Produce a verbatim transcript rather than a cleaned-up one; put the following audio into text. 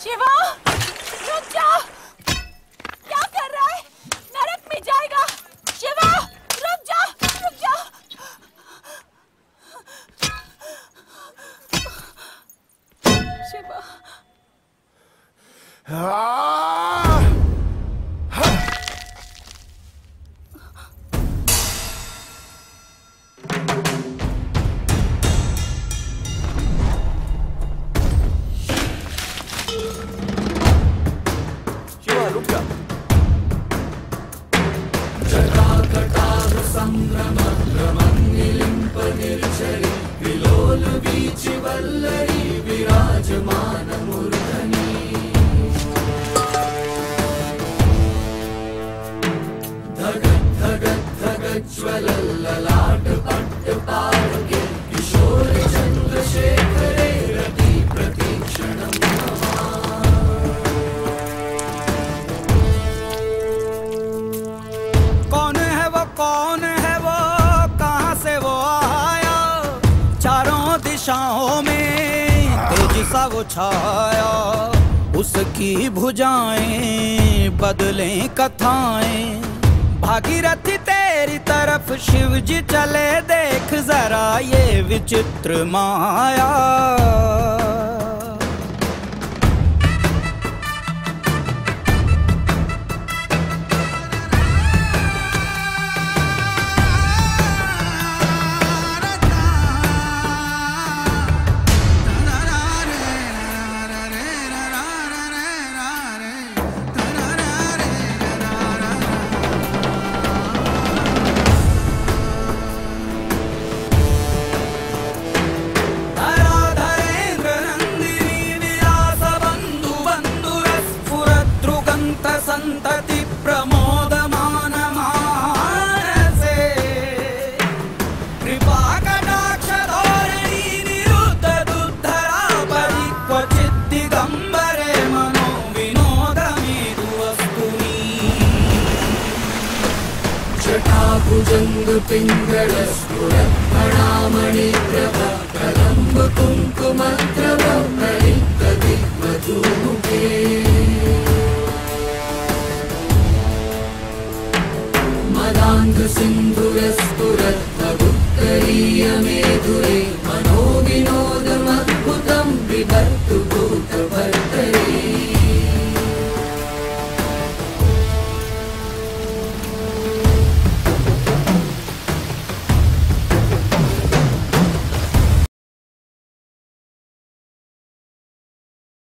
शिवा, रुक जा। क्या कर रहा है? नरक में जाएगा। शिवा, रुक जा, रुक जा। शिवा। शिवा रुक जा। संभ्रम भ्रमन्निलिम्प निर्झरि विलोल वीचि वल्लरी विराजमान मूर्धनि धगत् धगत् धगत् ज्वलल्ललाट पट्ट पारके किशोर चन्द्रशेखरे रति प्रतीक्षणम् कौन है वो कौन है वो कहाँ से वो आया चारों दिशाओं में तेज सा वो छाया उसकी भुजाएं बदलें कथाएं भागीरथी तेरी तरफ शिव जी चले देख जरा ये विचित्र माया संतति प्रमोदमान मानसे कृपा कटाक्ष धोरणी निरुद्ध दुद्धरा परि क्वचित् दिगंबरे मनो विनोदमेतु वस्तुनि जटाभुजंग पिंगल स्फुरत् फणामणि प्रभ कदम्ब कुंकुमद्रव